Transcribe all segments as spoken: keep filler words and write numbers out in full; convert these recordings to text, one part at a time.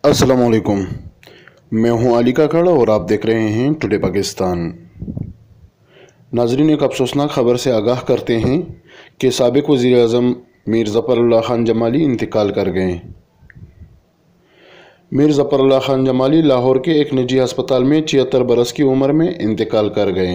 अस्सलाम वालेकुम। मैं हूं अली काकड़ और आप देख रहे हैं टुडे पाकिस्तान। नाजरीन, एक अफसोसनाक ख़बर से आगाह करते हैं कि साबिक वज़ीर आज़म मीर ज़फ़रुल्लाह खान जमाली इंतकाल कर गए। मीर ज़फ़रुल्लाह खान जमाली लाहौर के एक निजी अस्पताल में छिहत्तर बरस की उम्र में इंतकाल कर गए।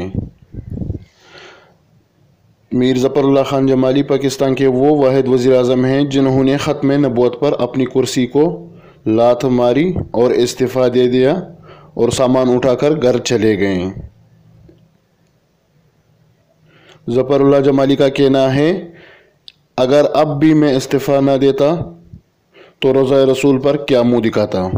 मीर ज़फ़रुल्लाह खान जमाली पाकिस्तान के वो वाहिद वज़ीर आज़म हैं जिन्होंने ख़त्म नबूवत पर अपनी कुर्सी को लात मारी और इस्तीफ़ा दे दिया और सामान उठाकर घर चले गए। ज़फ़रुल्लाह जमाली का कहना है, अगर अब भी मैं इस्तीफ़ा न देता तो रोज़ा रसूल पर क्या मुँह दिखाता।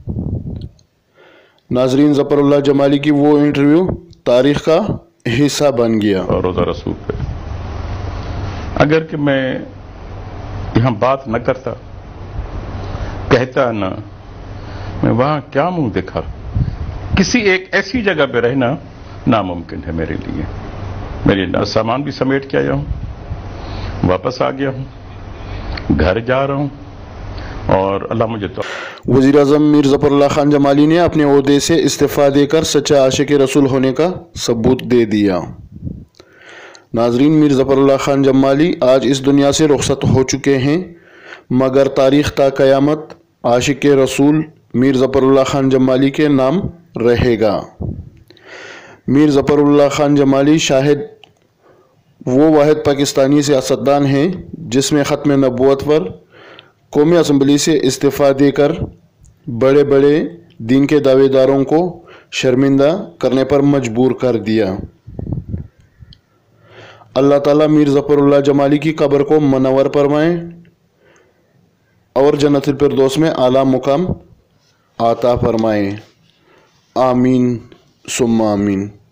नाजरीन, ज़फ़रुल्लाह जमाली की वो इंटरव्यू तारीख़ का हिस्सा बन गया। और रोज़ा रसूल पे अगर कि मैं यहाँ बात न करता, कहता ना, मैं वहाँ क्या मुंह दिखा। किसी एक ऐसी जगह पे रहना नामुमकिन है मेरे लिए। मेरे सामान भी समेट के आया हूँ, वापस आ गया हूँ, घर जा रहा हूँ और अल्लाह मुझे तो। वज़ीर आज़म मीर ज़फ़रुल्लाह खान जमाली ने अपने ओहदे से इस्तीफ़ा देकर सच्चा आशिक रसूल होने का सबूत दे दिया। नाजरीन, मीर ज़फ़रुल्लाह खान जमाली आज इस दुनिया से रुखसत हो चुके हैं, मगर तारीख़ ता क़यामत आशिक रसूल मीर ज़फ़रुल्लाह खान जमाली के नाम रहेगा। मीर ज़फ़रुल्लाह खान जमाली शायद वो वाहिद पाकिस्तानी सियासतदान हैं जिसमें ख़त्म नबूवत पर कौमी असम्बली से इस्तीफ़ा देकर बड़े बड़े दीन के दावेदारों को शर्मिंदा करने पर मजबूर कर दिया। अल्लाह ताला मीर ज़फ़रुल्लाह जमाली की कब्र को मनव्वर फरमाए और जन्नतुल फिरदौस में आला मुकाम आता फरमाए। आमीन सुम्मा आमीन।